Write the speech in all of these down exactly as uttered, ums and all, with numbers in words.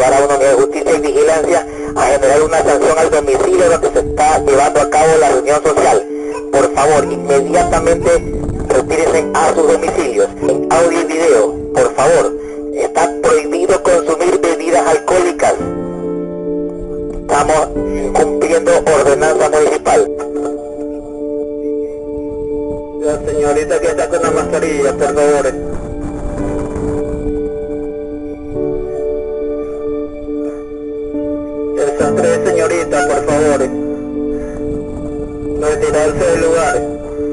llevar a una unidad de justicia y vigilancia a generar una sanción al domicilio donde se está llevando a cabo la reunión social. Por favor, inmediatamente retírense a sus domicilios. En audio y video, por favor, está prohibido consumir bebidas alcohólicas. Estamos cumpliendo ordenanza municipal. La señorita que está con la mascarilla, por favor. Esas tres señoritas, por favor, retirarse del lugar.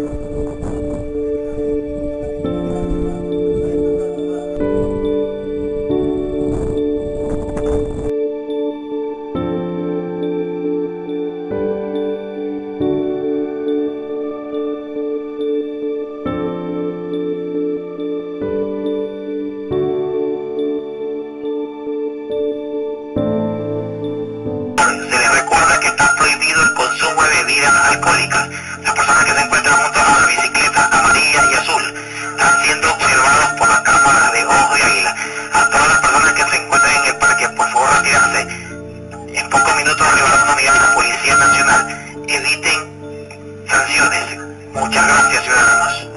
Se les recuerda que está prohibido el consumo de bebidas alcohólicas. Las personas que se encuentran junto a la bicicleta amarilla y azul están siendo observados por las cámaras de Ojo y Águila. A todas las personas que se encuentran en el parque, por favor retirarse. En pocos minutos arribará una unidad de la Policía Nacional. Eviten sanciones. Muchas gracias, ciudadanos.